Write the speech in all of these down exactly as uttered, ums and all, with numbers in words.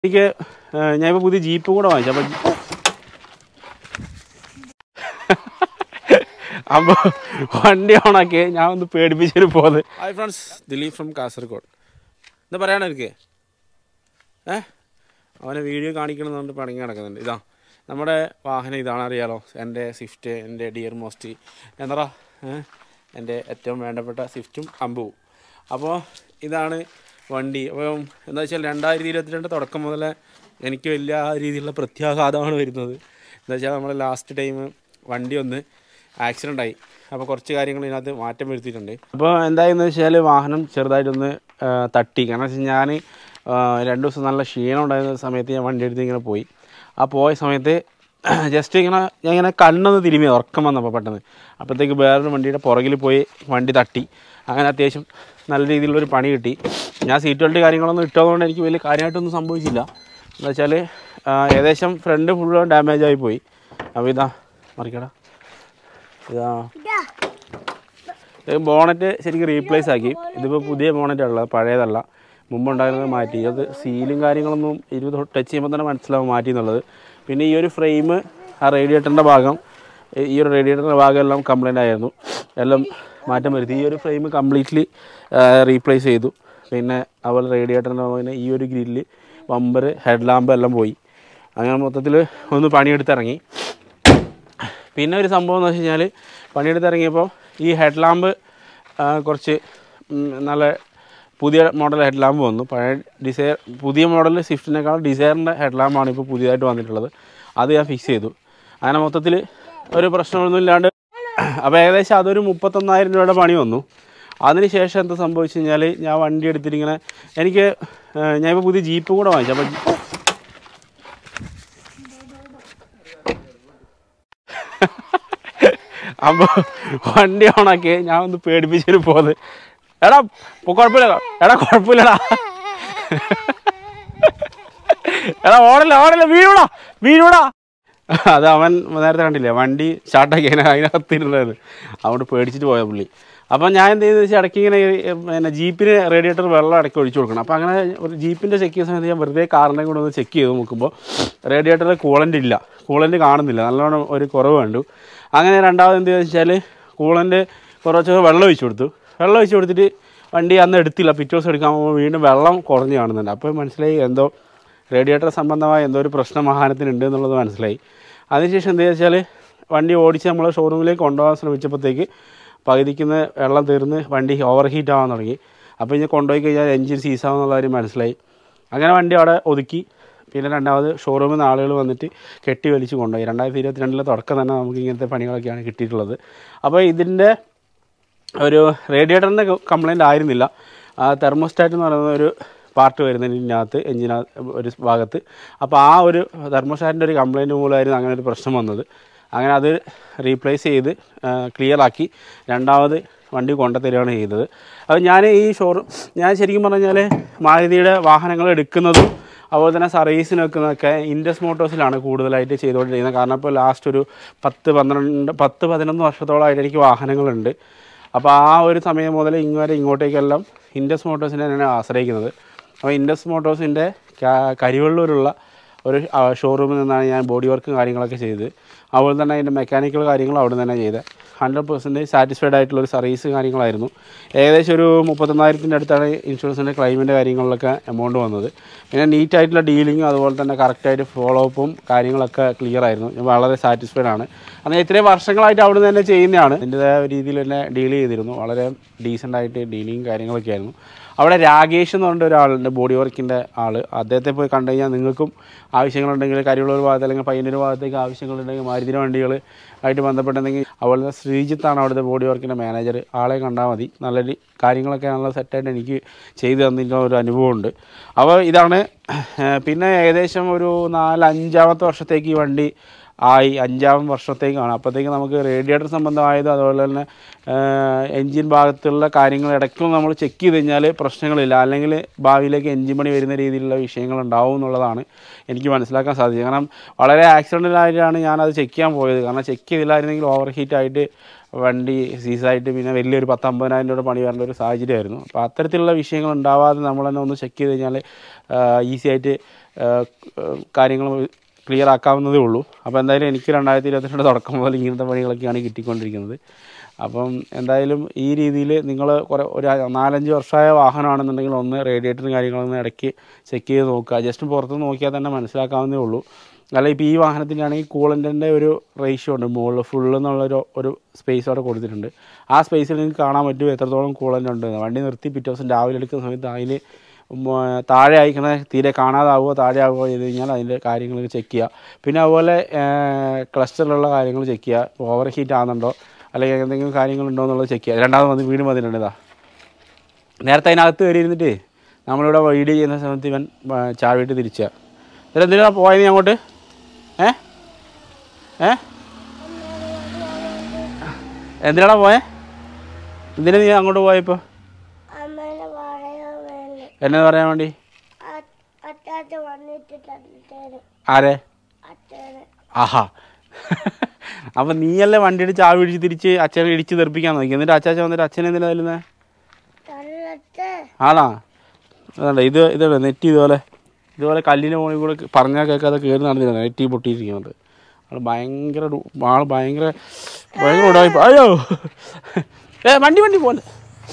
എനിക്ക് ഞാനിപ്പോൾ പുതിയ ജീപ്പും കൂടെ വാങ്ങിച്ചു. അപ്പം അപ്പോൾ വണ്ടി ഓണാക്കി ഞാൻ ഒന്ന് പേടിപ്പിച്ചിട്ട് പോകുന്നത്. Hi friends, Dileep from Kasaragod. എന്താ പറയാനാ എനിക്ക് ഏ അവനെ വീഡിയോ കാണിക്കണമെന്നുണ്ട് പണങ്ങി നടക്കുന്നുണ്ട്. ഇതാ നമ്മുടെ വാഹനം, ഇതാണ് അറിയാലോ, എൻ്റെ സ്വിഫ്റ്റ്, എൻ്റെ ഡിയർ മോസ്റ്റ് എന്താ എൻ്റെ ഏറ്റവും വേണ്ടപ്പെട്ട സ്വിഫ്റ്റും അമ്പുവും. അപ്പോൾ ഇതാണ് വണ്ടി. അപ്പം എന്താ വെച്ചാൽ രണ്ടായിരത്തി ഇരുപത്തിരണ്ട് തുടക്കം മുതലേ എനിക്ക് വലിയ ആ രീതിയിലുള്ള പ്രത്യാഘാതമാണ് വരുന്നത്. എന്താ വെച്ചാൽ നമ്മൾ ലാസ്റ്റ് ടൈം വണ്ടി ഒന്ന് ആക്സിഡൻ്റ് ആയി. അപ്പോൾ കുറച്ച് കാര്യങ്ങൾ ഇതിനകത്ത് മാറ്റം വരുത്തിയിട്ടുണ്ട്. അപ്പോൾ എന്തായെന്ന് വെച്ചാൽ വാഹനം ചെറുതായിട്ടൊന്ന് തട്ടി. കാരണം വെച്ചാൽ ഞാൻ രണ്ട് ദിവസം നല്ല ക്ഷീണം ഉണ്ടായിരുന്ന സമയത്ത് ഞാൻ വണ്ടി എടുത്ത് ഇങ്ങനെ പോയി. ആ പോയ സമയത്ത് ജസ്റ്റ് ഇങ്ങനെ ഞാൻ ഇങ്ങനെ കണ്ണൊന്ന് തിരുമ്മി ഉറക്കം വന്നപ്പോൾ പെട്ടെന്ന്. അപ്പോഴത്തേക്ക് വേറൊരു വണ്ടിയുടെ പുറകിൽ പോയി വണ്ടി തട്ടി. അങ്ങനെ അത്യാവശ്യം നല്ല രീതിയിലുള്ളൊരു പണി കിട്ടി. ഞാൻ സീറ്റ് ബെൽറ്റ് കാര്യങ്ങളൊന്നും ഇട്ടതുകൊണ്ട് എനിക്ക് വലിയ കാര്യമായിട്ടൊന്നും സംഭവിച്ചില്ല. എന്താ വെച്ചാൽ ഏകദേശം ഫ്രണ്ട് ഫുള്ളും ഡാമേജ് ആയി പോയി. അപ്പോൾ ഇതാ മറിക്കടാ, ഇതാ ബോണറ്റ് ശരിക്കും റീപ്ലേസ് ആക്കി. ഇതിപ്പോൾ പുതിയ ബോണറ്റാണുള്ളത്, പഴയതല്ല. മുമ്പുണ്ടായിരുന്നത് മാറ്റി. അത് സീലും കാര്യങ്ങളൊന്നും ഇരുപത് ടച്ച് ചെയ്യുമ്പോൾ തന്നെ മനസ്സിലാവും മാറ്റി എന്നുള്ളത്. പിന്നെ ഈ ഒരു ഫ്രെയിം, ആ റേഡിയേറ്ററിൻ്റെ ഭാഗം, ഈ ഒരു റേഡിയേറ്ററിൻ്റെ ഭാഗം എല്ലാം കംപ്ലൈൻ്റ് ആയിരുന്നു. എല്ലാം മാറ്റം വരുത്തി. ഈ ഒരു ഫ്രെയിം കംപ്ലീറ്റ്ലി റീപ്ലേസ് ചെയ്തു. പിന്നെ അതുപോലെ റേഡിയേറ്ററിൻ്റെ ഭാഗം, ഈ ഒരു ഗ്രില്ല്, ബമ്പർ, ഹെഡ് ലാമ്പ് എല്ലാം പോയി. അങ്ങനെ മൊത്തത്തിൽ ഒന്ന് പണിയെടുത്തിറങ്ങി. പിന്നെ ഒരു സംഭവം എന്ന് വെച്ച് കഴിഞ്ഞാൽ പണിയെടുത്തിറങ്ങിയപ്പോൾ ഈ ഹെഡ് ലാമ്പ് കുറച്ച് നല്ല പുതിയ മോഡൽ ഹെഡ് ലാമ്പ് വന്നു. പഴയ ഡിസൈർ പുതിയ മോഡൽ സ്വിഫ്റ്റിനേക്കാൾ ഡിസൈറിൻ്റെ ഹെഡ് ലാമ്പാണ് ഇപ്പോൾ പുതിയതായിട്ട് വന്നിട്ടുള്ളത്. അത് ഞാൻ ഫിക്സ് ചെയ്തു. അങ്ങനെ മൊത്തത്തിൽ ഒരു പ്രശ്നമൊന്നും ഇല്ലാണ്ട്. അപ്പോൾ ഏകദേശം അതൊരു മുപ്പത്തൊന്നായിരം രൂപയുടെ പണി വന്നു. അതിന് ശേഷം എന്താ സംഭവിച്ചു കഴിഞ്ഞാൽ ഞാൻ വണ്ടി എടുത്തിട്ടിങ്ങനെ എനിക്ക് ഞാനിപ്പോൾ പുതിയ ജീപ്പും കൂടെ വാങ്ങിച്ചു. അപ്പം അപ്പോൾ വണ്ടി ഓണാക്കി ഞാൻ ഒന്ന് പേടിപ്പിച്ചിട്ട് പോകുന്നത്. എടാ കുഴപ്പമില്ല, എടാ കുഴപ്പമില്ലടാ, എടാ ഓടല്ല ഓടല്ല വീഴൂടാ വീഴൂടാ. അത് അവൻ നേരത്തെ കണ്ടില്ലേ, വണ്ടി സ്റ്റാർട്ടാക്കി അതിനെ അതിനകത്തിരുന്നത്, അതുകൊണ്ട് പേടിച്ചിട്ട് പോയ പുള്ളി. അപ്പം ഞാൻ എന്ത് ചെയ്തെന്ന് വെച്ചാൽ ഇടയ്ക്ക് ഇങ്ങനെ പിന്നെ ജീപ്പിന് റേഡിയേറ്റർ വെള്ളം ഇടയ്ക്ക് ഒഴിച്ചു കൊടുക്കണം. അപ്പോൾ അങ്ങനെ ഒരു ജീപ്പിൻ്റെ ചെക്ക് ചെയ്യുന്ന സമയത്ത് ഞാൻ വെറുതെ കാറിനെ കൂടെ ഒന്ന് ചെക്ക് ചെയ്ത് നോക്കുമ്പോൾ റേഡിയേറ്ററിൽ കൂളൻ്റ് ഇല്ല, കൂളൻ്റ് കാണുന്നില്ല, നല്ലോണം ഒരു കുറവ് കണ്ടു. അങ്ങനെ രണ്ടാമത് എന്ത് ചെയ്തെന്ന് വെച്ചാൽ കൂളൻ്റ് കുറച്ച് വെള്ളം ഒഴിച്ചു കൊടുത്തു. വെള്ളം ഒഴിച്ച് കൊടുത്തിട്ട് വണ്ടി അന്ന് എടുത്തില്ല. പിറ്റേ ദിവസം എടുക്കാൻ പോകുമ്പോൾ വീണ്ടും വെള്ളം കുറഞ്ഞ് കാണുന്നുണ്ട്. അപ്പോൾ മനസ്സിലായി എന്തോ റേഡിയേറ്റർ സംബന്ധമായ എന്തോ ഒരു പ്രശ്നം വാഹനത്തിനുണ്ട് എന്നുള്ളത് മനസ്സിലായി. അതിനുശേഷം എന്താ വെച്ചാൽ വണ്ടി ഓടിച്ച് നമ്മൾ ഷോറൂമിലേക്ക് കൊണ്ടുപോകാൻ ശ്രമിച്ചപ്പോഴത്തേക്ക് പകുതിക്കുന്ന വെള്ളം തീർന്ന് വണ്ടി ഓവർ ഹീറ്റ് ആവാൻ തുടങ്ങി. അപ്പോൾ ഇനി കൊണ്ടുപോയി കഴിഞ്ഞാൽ എൻജിൻ സീസാവുന്നുള്ള കാര്യം മനസ്സിലായി. അങ്ങനെ വണ്ടി അവിടെ ഒതുക്കി. പിന്നെ രണ്ടാമത് ഷോറൂമിൽ നിന്ന് ആളുകൾ വന്നിട്ട് കെട്ടി വലിച്ച് കൊണ്ടുപോയി. രണ്ടായിരത്തി ഇരുപത്തി രണ്ടിലെ തുടക്കം തന്നെ നമുക്ക് ഇങ്ങനത്തെ പണികളൊക്കെയാണ് കിട്ടിയിട്ടുള്ളത്. അപ്പോൾ ഇതിൻ്റെ ഒരു റേഡിയേറ്ററിൻ്റെ കംപ്ലയിൻ്റ് ആയിരുന്നില്ല. തെർമോസ്റ്റാറ്റ് എന്ന് പറയുന്ന ഒരു പാർട്ട് വരുന്നതിനകത്ത്, എഞ്ചിനകത്ത് ഒരു ഭാഗത്ത്. അപ്പോൾ ആ ഒരു തെർമോസ്റ്റാറ്റിൻ്റെ ഒരു കംപ്ലയിൻറ്റ് മൂലമായിരുന്നു അങ്ങനെ ഒരു പ്രശ്നം വന്നത്. അങ്ങനെ അത് റീപ്ലേസ് ചെയ്ത് ക്ലിയറാക്കി രണ്ടാമത് വണ്ടി കൊണ്ടുതരികയാണ് ചെയ്തത്. അപ്പോൾ ഞാൻ ഈ ഷോറൂം ഞാൻ ശരിക്കും പറഞ്ഞാൽ മാരുതിയുടെ വാഹനങ്ങൾ എടുക്കുന്നതും അതുപോലെ തന്നെ സർവീസിന് വെക്കുന്നതൊക്കെ ഇൻഡസ് മോട്ടോഴ്സിലാണ് കൂടുതലായിട്ട് ചെയ്തുകൊണ്ടിരിക്കുന്നത്. കാരണം ഇപ്പോൾ ലാസ്റ്റ് ഒരു പത്ത് പന്ത്രണ്ട് പത്ത് പതിനൊന്ന് വർഷത്തോളമായിട്ട് എനിക്ക് വാഹനങ്ങളുണ്ട്. അപ്പോൾ ആ ഒരു സമയം മുതൽ ഇങ്ങോട്ട് ഇങ്ങോട്ടേക്കെല്ലാം ഇൻഡസ് മോട്ടോഴ്സിനെ തന്നെയാണ് ആശ്രയിക്കുന്നത്. അപ്പോൾ ഇൻഡസ് മോട്ടോഴ്സിൻ്റെ കരിവള്ളൂരുള്ള ഒരു ഷോറൂമിൽ നിന്നാണ് ഞാൻ ബോഡി വർക്കും കാര്യങ്ങളൊക്കെ ചെയ്തത്. അതുപോലെ തന്നെ അതിൻ്റെ മെക്കാനിക്കൽ കാര്യങ്ങൾ അവിടെ നിന്ന് തന്നെ ചെയ്തത്. ഹൺഡ്രഡ് പെർസെൻറ്റേജ് സാറ്റിസ്ഫൈഡ് ആയിട്ടുള്ളൊരു സർവീസ് കാര്യങ്ങളായിരുന്നു. ഏകദേശം ഒരു മുപ്പത്തൊന്നായിരത്തിൻ്റെ അടുത്താണ് ഇൻഷുറൻസിൻ്റെ ക്ലെയിമിൻ്റെ കാര്യങ്ങളിലൊക്കെ എമൗണ്ട് വന്നത്. പിന്നെ നീറ്റായിട്ടുള്ള ഡീലിങ്ങും അതുപോലെ തന്നെ കറക്റ്റായിട്ട് ഫോളോ അപ്പും കാര്യങ്ങളൊക്കെ ക്ലിയർ ആയിരുന്നു. ഞാൻ വളരെ സാറ്റിസ്ഫൈഡ് ആണ്. കാരണം ഇത്രയും വർഷങ്ങളായിട്ട് അവിടെ നിന്ന് തന്നെ ചെയ്യുന്നതാണ്. അതിൻ്റെതായ രീതിയിൽ തന്നെ ഡീൽ ചെയ്തിരുന്നു. വളരെ ഡീസൻ്റായിട്ട് ഡീലിങ്ങും കാര്യങ്ങളൊക്കെ ആയിരുന്നു. അവിടെ രാകേഷ് എന്ന് പറഞ്ഞ ഒരാളുണ്ട്, ബോഡി വർക്കിൻ്റെ ആൾ. അദ്ദേഹത്തെ പോയി കണ്ടു കഴിഞ്ഞാൽ നിങ്ങൾക്കും ആവശ്യങ്ങളുണ്ടെങ്കിൽ കരിവള്ളൂർ ഭാഗത്ത് അല്ലെങ്കിൽ പയ്യന്നൂർ ഭാഗത്തേക്ക് ആവശ്യങ്ങളുണ്ടെങ്കിൽ മാരുതി വണ്ടികൾ ആയിട്ട് ബന്ധപ്പെട്ടെങ്കിൽ അതുപോലെ ശ്രീജിത്താണ് അവിടുത്തെ ബോഡി വർക്കിൻ്റെ മാനേജർ. ആളെ കണ്ടാൽ മതി. നല്ലൊരു കാര്യങ്ങളൊക്കെ നല്ല സെറ്റായിട്ട് എനിക്ക് ചെയ്തു തന്നിട്ടുള്ള ഒരു അനുഭവമുണ്ട്. അപ്പോൾ ഇതാണ്. പിന്നെ ഏകദേശം ഒരു നാലഞ്ചാമത്തെ വർഷത്തേക്ക് ഈ വണ്ടി ആയി. അഞ്ചാം വർഷത്തേക്കാണ്. അപ്പോഴത്തേക്ക് നമുക്ക് റേഡിയേറ്റർ സംബന്ധമായത് അതുപോലെ തന്നെ എൻജിൻ ഭാഗത്തുള്ള കാര്യങ്ങൾ ഇടയ്ക്കും നമ്മൾ ചെക്ക് ചെയ്ത് കഴിഞ്ഞാൽ പ്രശ്നങ്ങളില്ല. അല്ലെങ്കിൽ ഭാവിയിലേക്ക് എൻജിൻ പണി വരുന്ന രീതിയിലുള്ള വിഷയങ്ങളുണ്ടാവും എന്നുള്ളതാണ് എനിക്ക് മനസ്സിലാക്കാൻ സാധിച്ചത്. കാരണം വളരെ ആക്സിഡൻ്റലായിട്ടാണ് ഞാനത് ചെക്ക് ചെയ്യാൻ പോയത്. കാരണം ചെക്ക് ചെയ്തില്ലായിരുന്നെങ്കിൽ ഓവർ ഹീറ്റായിട്ട് വണ്ടി സീസായിട്ട് പിന്നെ വലിയൊരു പത്ത് അമ്പതിനായിരം രൂപയുടെ പണി വരേണ്ട ഒരു സാഹചര്യമായിരുന്നു. അപ്പോൾ അത്തരത്തിലുള്ള വിഷയങ്ങൾ ഉണ്ടാവാതെ നമ്മൾ തന്നെ ഒന്ന് ചെക്ക് ചെയ്ത് കഴിഞ്ഞാൽ ഈസി ആയിട്ട് കാര്യങ്ങൾ ക്ലിയർ ആക്കാവുന്നതേ ഉള്ളൂ. അപ്പോൾ എന്തായാലും എനിക്ക് രണ്ടായിരത്തി ഇരുപത്തിരണ്ട് തുടക്കം മുതൽ ഇങ്ങനത്തെ പണികളൊക്കെയാണ് കിട്ടിക്കൊണ്ടിരിക്കുന്നത്. അപ്പം എന്തായാലും ഈ രീതിയിൽ നിങ്ങൾ കുറേ ഒരു നാലഞ്ച് വർഷമായ വാഹനമാണെന്നുണ്ടെങ്കിൽ ഒന്ന് റേഡിയേറ്ററും കാര്യങ്ങളൊന്നും ഇടയ്ക്ക് ചെക്ക് ചെയ്ത് നോക്കുക. ജസ്റ്റ് പുറത്ത് നോക്കിയാൽ തന്നെ മനസ്സിലാക്കാവുന്നേ ഉള്ളൂ. അല്ല ഇപ്പോൾ ഈ വാഹനത്തിൻ്റെ ആണെങ്കിൽ കൂളൻറ്റിൻ്റെ ഒരു റേഷ്യോ ഉണ്ട്, മുകളിൽ ഫുള്ള് എന്നുള്ളൊരു ഒരു സ്പേസ് അവിടെ കൊടുത്തിട്ടുണ്ട്. ആ സ്പേസിൽ നിങ്ങൾക്ക് കാണാൻ പറ്റും എത്രത്തോളം കൂളൻ്റ് ഉണ്ട്. വണ്ടി നിർത്തി പിറ്റേ ദിവസം രാവിലെ എടുക്കുന്ന സമയത്ത് അതിൽ താഴെ അയക്കണ തീരെ കാണാതാവുമോ താഴെ ആവുകയോ ചെയ്ത് കഴിഞ്ഞാൽ അതിൻ്റെ കാര്യങ്ങൾ ചെക്ക് ചെയ്യുക. പിന്നെ അതുപോലെ ക്ലസ്റ്ററിലുള്ള കാര്യങ്ങൾ ചെക്ക് ചെയ്യുക, ഓവർ ഹീറ്റ് ആകുന്നുണ്ടോ അല്ലെങ്കിൽ എന്തെങ്കിലും കാര്യങ്ങളുണ്ടോ എന്നുള്ളത് ചെക്ക് ചെയ്യുക. രണ്ടാമത് വന്ന് വീണ്ടും വന്നിട്ടുണ്ട്. ഇതാ നേരത്തെ അതിനകത്ത് കയറി ഇരുന്നിട്ട് നമ്മളിവിടെ വീഡിയോ ചെയ്യുന്ന സമയത്ത് ഇവൻ ചാവിട്ട് തിരിച്ചാൽ ഇതിൽ എന്തിനാണ് പോയത് നീ അങ്ങോട്ട്? ഏ ഏ എന്തിനാണ് പോയേ? എന്തിനാ നീ അങ്ങോട്ട് പോയപ്പോൾ? എന്നെ പറയാൻ വേണ്ടി? ആരെ? ആഹാ, അപ്പം നീയല്ലേ വണ്ടിയുടെ ചാവി ഇടിച്ച് തിരിച്ച് അച്ഛനെ ഇടിച്ച് തെറിപ്പിക്കാൻ നോക്കി. എന്നിട്ട് അച്ചാച്ച വന്നിട്ട് അച്ഛനെ എന്തിനാ തല്ലുന്നേ? ആണോ? അതല്ല ഇത് ഇതല്ലേ നെറ്റ് ഇതുപോലെ ഇതുപോലെ കല്ലിൻ്റെ മുകളിൽ കൂടെ പറഞ്ഞാൽ കേൾക്കാതെ കയറി നടന്നിരുന്നത് നെറ്റി പൊട്ടിയിരിക്കുന്നത്. ആൾ ഭയങ്കര ആൾ ഭയങ്കര ഭയങ്കര ഉടായിപ്പ്. അയ്യോ ഏ വണ്ടി വണ്ടി പോലെ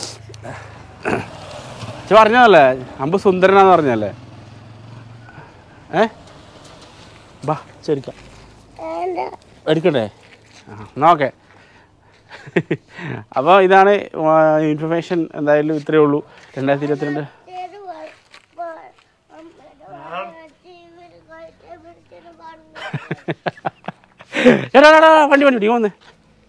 പറഞ്ഞതല്ലേ അമ്പ് സുന്ദരനാന്ന് പറഞ്ഞല്ലേ? ഏ ബാ ശരിക്കാം എടുക്കണ്ടേ? ആ എന്നാൽ ഓക്കെ. അപ്പോൾ ഇതാണ് ഇൻഫർമേഷൻ. എന്തായാലും ഇത്രയേ ഉള്ളൂ. രണ്ടായിരത്തി ഇരുപത്തിരണ്ട് എടാ വണ്ടി വണ്ടി വണ്ടി വന്ന്.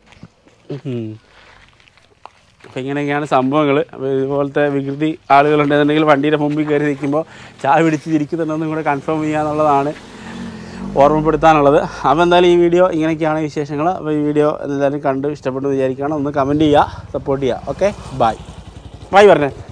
അപ്പോൾ ഇങ്ങനെയൊക്കെയാണ് സംഭവങ്ങൾ. അപ്പോൾ ഇതുപോലത്തെ വികൃതി ആളുകളുണ്ടെന്നുണ്ടെങ്കിൽ വണ്ടിയുടെ മുമ്പിൽ കയറി നിൽക്കുമ്പോൾ ചായ പിടിച്ച് തിരിക്കുന്നുണ്ടെന്നും കൂടെ കൺഫേം ചെയ്യുക എന്നുള്ളതാണ് ഓർമ്മപ്പെടുത്താനുള്ളത്. അപ്പോൾ എന്തായാലും ഈ വീഡിയോ ഇങ്ങനെയൊക്കെയാണ് വിശേഷങ്ങൾ. അപ്പോൾ ഈ വീഡിയോ എന്തായാലും കണ്ട് ഇഷ്ടപ്പെട്ടു വിചാരിക്കുകയാണ്. ഒന്ന് കമൻറ്റ് ചെയ്യുക, സപ്പോർട്ട് ചെയ്യുക. ഓക്കെ ബൈ ബൈ പറഞ്ഞേ.